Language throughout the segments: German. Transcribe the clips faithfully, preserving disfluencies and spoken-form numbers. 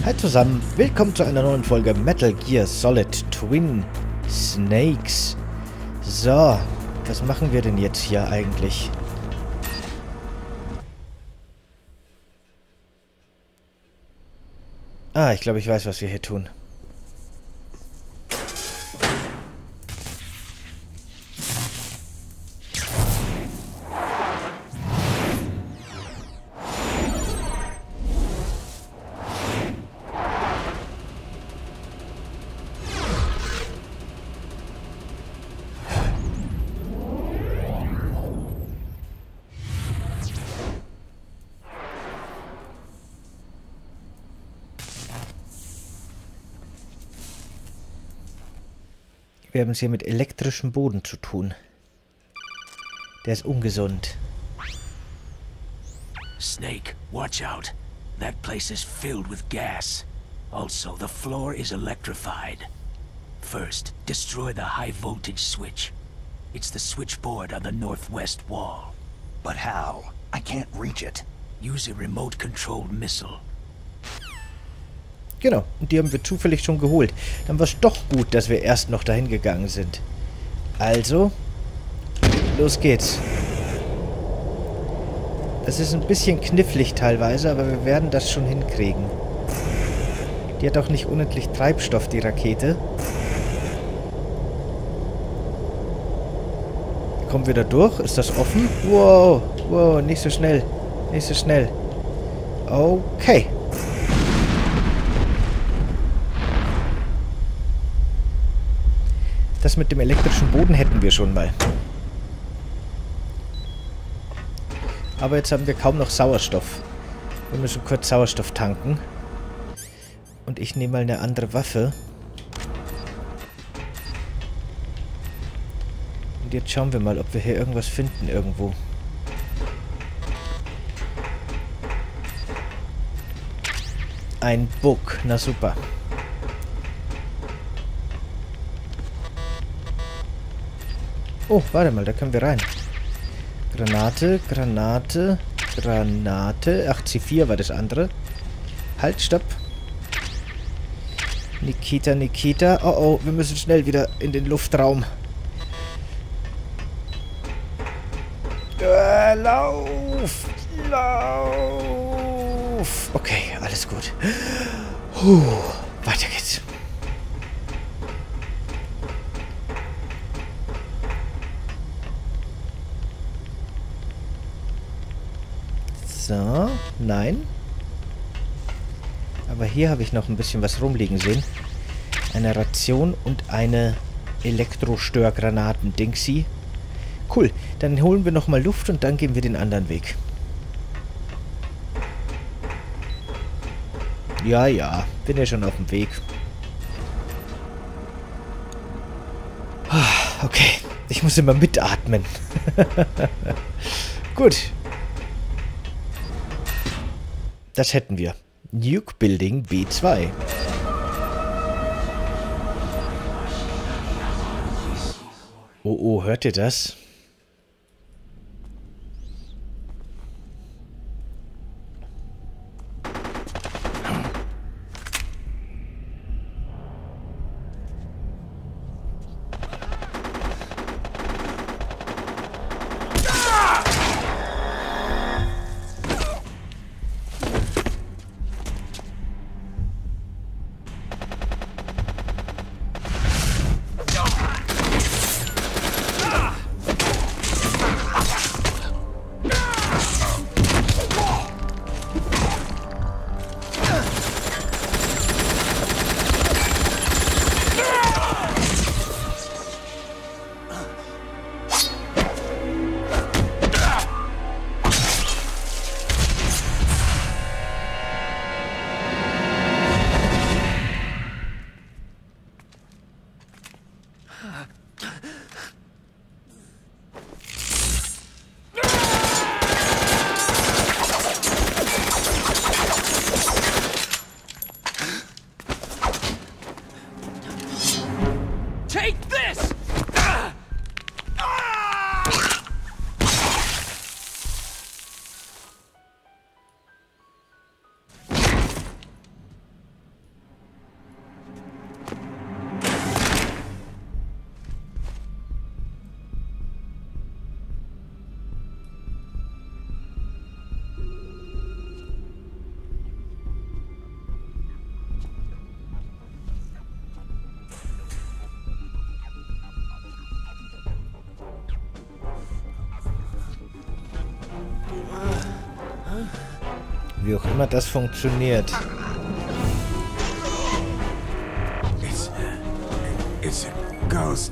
Hi zusammen, willkommen zu einer neuen Folge Metal Gear Solid Twin Snakes. So, was machen wir denn jetzt hier eigentlich? Ah, ich glaube, ich weiß, was wir hier tun. Wir haben es hier mit elektrischem Boden zu tun. Der ist ungesund. Snake, watch out. That place is filled with gas. Also, the floor is electrified. First, destroy the high voltage switch. It's the switchboard on the northwest wall. But how? I can't reach it. Use a remote-controlled missile. Genau, und die haben wir zufällig schon geholt. Dann war es doch gut, dass wir erst noch dahin gegangen sind. Also, los geht's. Das ist ein bisschen knifflig teilweise, aber wir werden das schon hinkriegen. Die hat auch nicht unendlich Treibstoff, die Rakete. Kommen wir da durch? Ist das offen? Wow, wow, nicht so schnell. Nicht so schnell. Okay. Das mit dem elektrischen Boden hätten wir schon mal. Aber jetzt haben wir kaum noch Sauerstoff. Wir müssen kurz Sauerstoff tanken. Und ich nehme mal eine andere Waffe. Und jetzt schauen wir mal, ob wir hier irgendwas finden irgendwo. Ein Bug. Na super. Oh, warte mal, da können wir rein. Granate, Granate, Granate. Ach, C vier war das andere. Halt, stopp. Nikita, Nikita. Oh, oh, wir müssen schnell wieder in den Luftraum. Äh, lauf! Lauf! Okay, alles gut. Puh, weiter geht's. So, nein. Aber hier habe ich noch ein bisschen was rumliegen sehen. Eine Ration und eine Elektrostörgranaten-Dingsy. Cool, dann holen wir nochmal Luft und dann gehen wir den anderen Weg. Ja, ja, bin ja schon auf dem Weg. Okay, ich muss immer mitatmen. Gut. Das hätten wir. Nuke Building B zwei. Oh, oh, hört ihr das? Take this! Wie auch immer das funktioniert. It's... It's a ghost.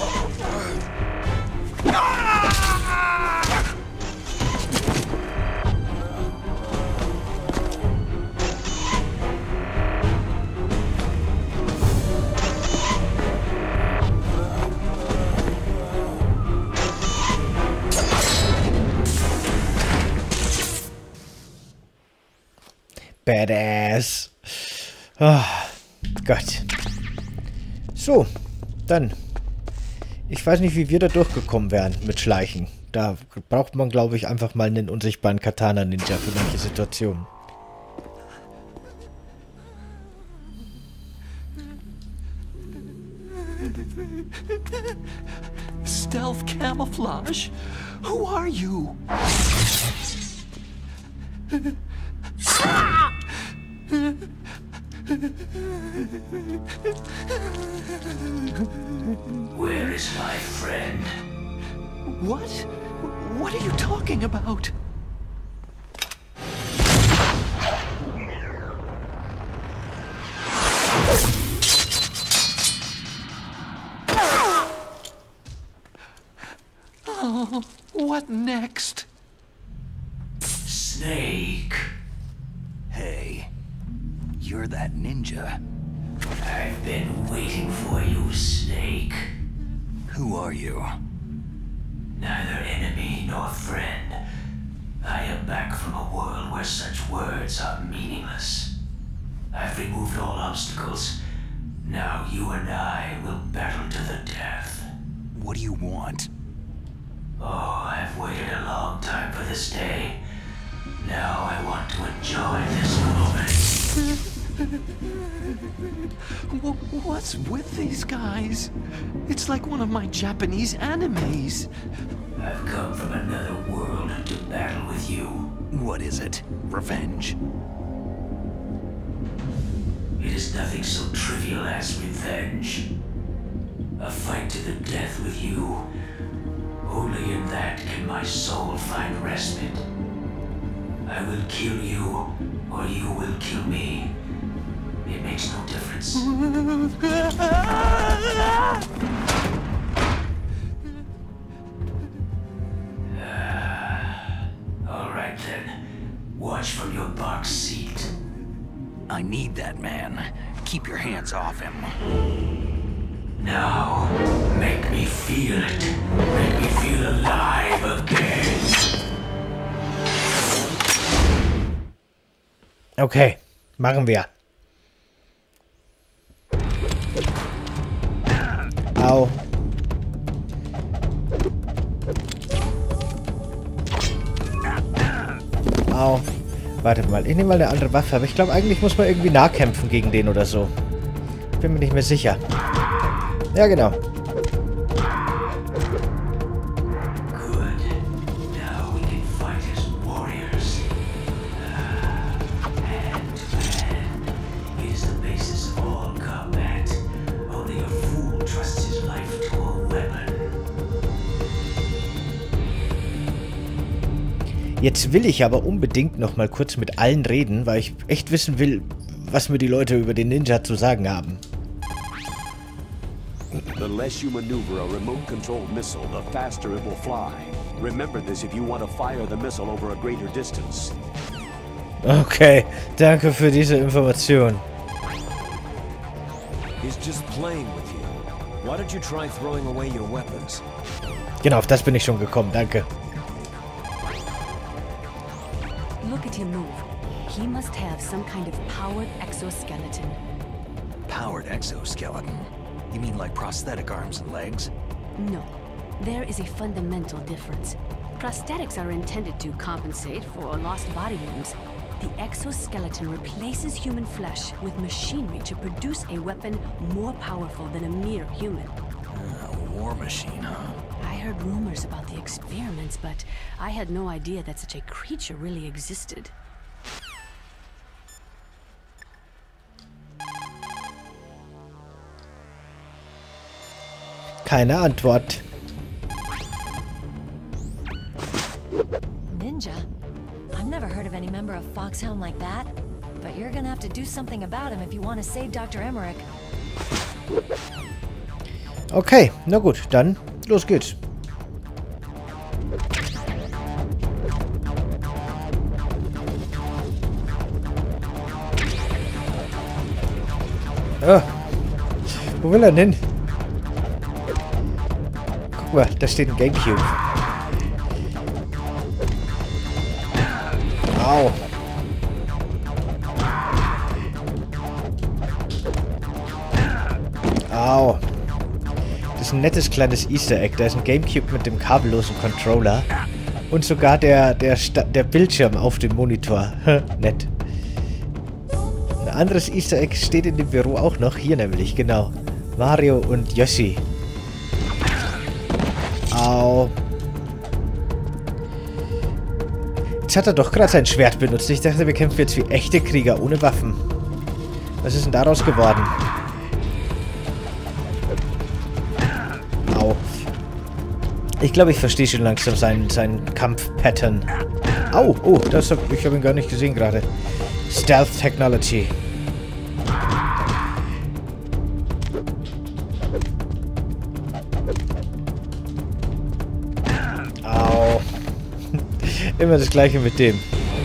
Badass. Oh, Gott. So, dann. Ich weiß nicht, wie wir da durchgekommen wären mit Schleichen. Da braucht man, glaube ich, einfach mal einen unsichtbaren Katana-Ninja für manche Situationen. Stealth camouflage? Who are you? Where is my friend? What? What are you talking about? Oh, what next? Snake. Hey, you're that ninja. I've been waiting for you, Snake. Who are you? Neither enemy nor friend. I am back from a world where such words are meaningless. I've removed all obstacles. Now you and I will battle to the death. What do you want? Oh, I've waited a long time for this day. Now I want to enjoy this moment. Wh- What's with these guys? It's like one of my Japanese animes. I've come from another world to battle with you. What is it? Revenge? It is nothing so trivial as revenge. A fight to the death with you. Only in that can my soul find respite. I will kill you, or you will kill me. It makes no difference. All right then. Watch from your box seat. I need that man. Keep your hands off him. Now, make me feel it. Make me feel alive again. Okay, machen wir. Au. Au. Warte mal, ich nehme mal eine andere Waffe, aber ich glaube, eigentlich muss man irgendwie nahkämpfen gegen den oder so. Ich bin mir nicht mehr sicher. Ja, genau. Jetzt will ich aber unbedingt noch mal kurz mit allen reden, weil ich echt wissen will, was mir die Leute über den Ninja zu sagen haben. The less you maneuver a remote-controlled missile, the faster it will fly. Remember this if you want to fire the missile over a greater distance. Okay, danke für diese Information. He's just playing with you. Why don't you try throwing away your weapons? Genau, auf das bin ich schon gekommen, danke. Look at him move. He must have some kind of powered exoskeleton. Powered exoskeleton? You mean like prosthetic arms and legs? No. There is a fundamental difference. Prosthetics are intended to compensate for lost body limbs. The exoskeleton replaces human flesh with machinery to produce a weapon more powerful than a mere human. Uh, a war machine, huh? I heard rumors about the experiments, but I had no idea that such a creature really existed. Keine Antwort. Ninja? I've never heard of any member of Foxhound like that, but you're gonna have to do something about him if you want to save Doktor Emmerich. Okay, na gut, dann los geht's. Ah, wo will er denn hin? Guck mal, da steht ein Gamecube. Au. Au. Das ist ein nettes kleines Easter Egg. Da ist ein Gamecube mit dem kabellosen Controller. Und sogar der, der, der Bildschirm auf dem Monitor. Nett. Ein anderes Easter Egg steht in dem Büro auch noch. Hier nämlich, genau. Mario und Yoshi. Au. Jetzt hat er doch gerade sein Schwert benutzt. Ich dachte, wir kämpfen jetzt wie echte Krieger ohne Waffen. Was ist denn daraus geworden? Au. Ich glaube, ich verstehe schon langsam seinen, seinen Kampf-Pattern. Au, oh, das hab, ich habe ihn gar nicht gesehen gerade. Stealth Technology. Au. Immer das Gleiche mit dem.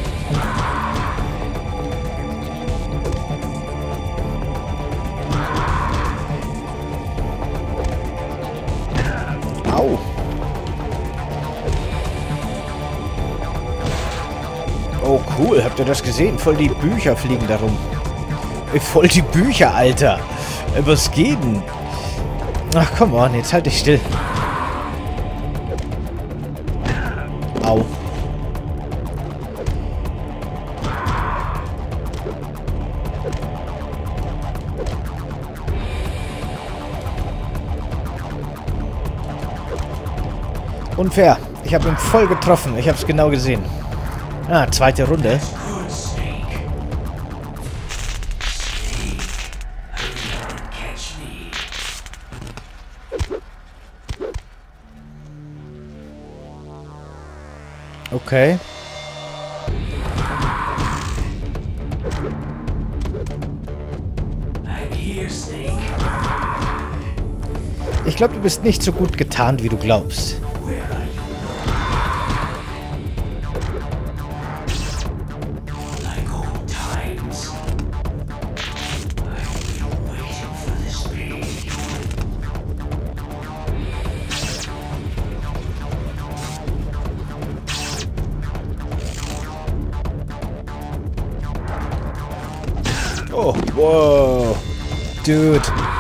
Au. Oh cool, habt ihr das gesehen? Voll die Bücher fliegen da rum. Voll die Bücher, Alter. Was geht denn? Ach, komm on, jetzt halt dich still. Au. Unfair. Ich habe ihn voll getroffen. Ich habe es genau gesehen. Ah, zweite Runde. Okay. Ich glaube, du bist nicht so gut getarnt, wie du glaubst. Oh, whoa. Dude.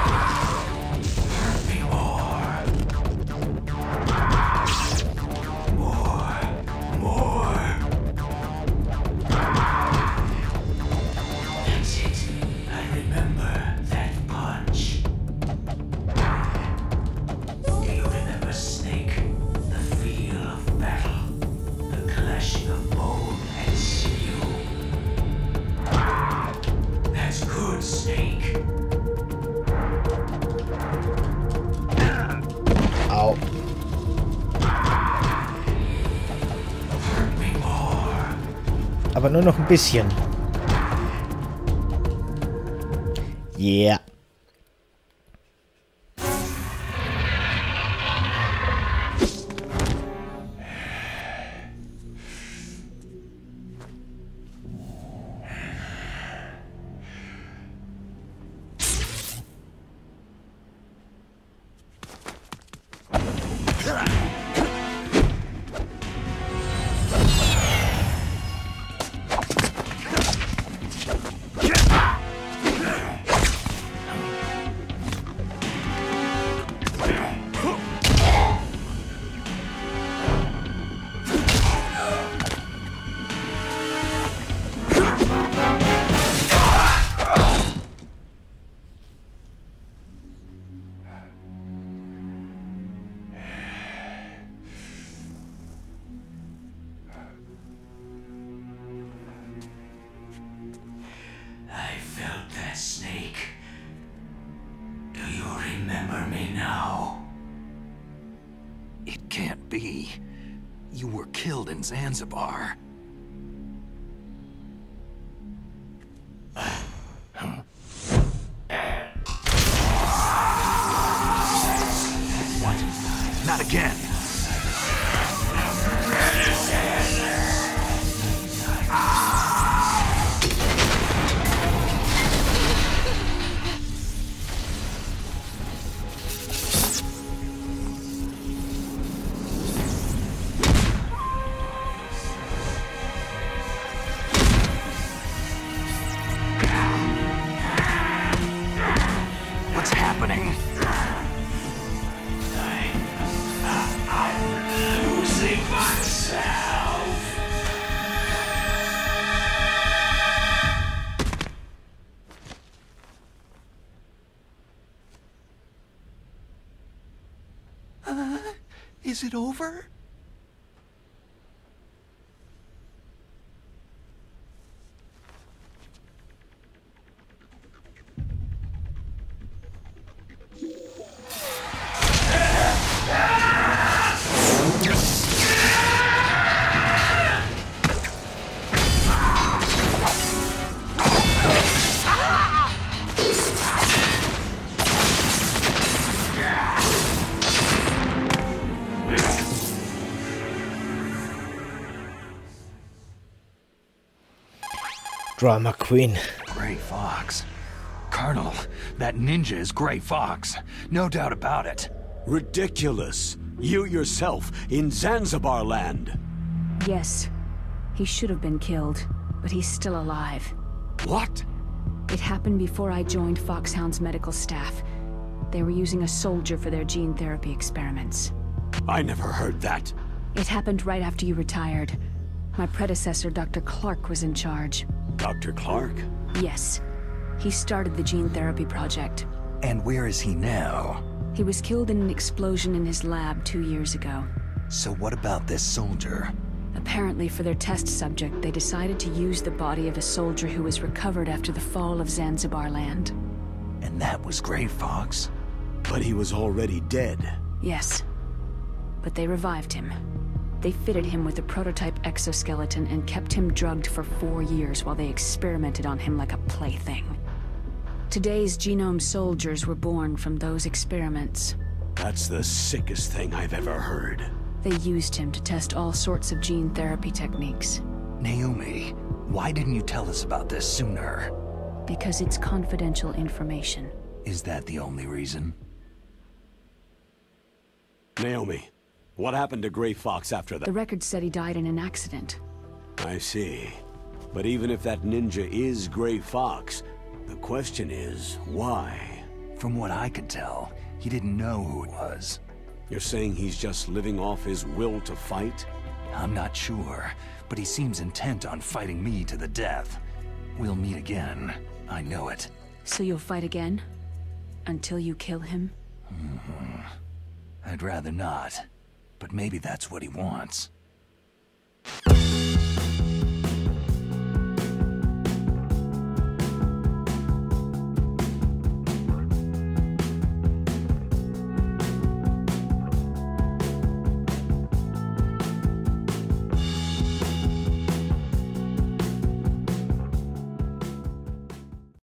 Au. Aber nur noch ein bisschen. Yeah. It can't be. You were killed in Zanzibar. Not again. What's happening? Losing myself. Uh, is it over? Drama Queen. Gray Fox. Colonel, that ninja is Gray Fox. No doubt about it. Ridiculous. You yourself in Zanzibar land. Yes. He should have been killed, but he's still alive. What? It happened before I joined Foxhound's medical staff. They were using a soldier for their gene therapy experiments. I never heard that. It happened right after you retired. My predecessor, Doctor Clark, was in charge. Doctor Clark? Yes. He started the gene therapy project. And where is he now? He was killed in an explosion in his lab two years ago. So what about this soldier? Apparently, for their test subject, they decided to use the body of a soldier who was recovered after the fall of Zanzibar land. And that was Gray Fox? But he was already dead. Yes. But they revived him. They fitted him with a prototype exoskeleton and kept him drugged for four years while they experimented on him like a plaything. Today's genome soldiers were born from those experiments. That's the sickest thing I've ever heard. They used him to test all sorts of gene therapy techniques. Naomi, why didn't you tell us about this sooner? Because it's confidential information. Is that the only reason? Naomi, what happened to Gray Fox after that? The record said he died in an accident. I see. But even if that ninja is Gray Fox, the question is, why? From what I could tell, he didn't know who it was. You're saying he's just living off his will to fight? I'm not sure, but he seems intent on fighting me to the death. We'll meet again. I know it. So you'll fight again? Until you kill him? Mm-hmm. I'd rather not. But maybe that's what he wants.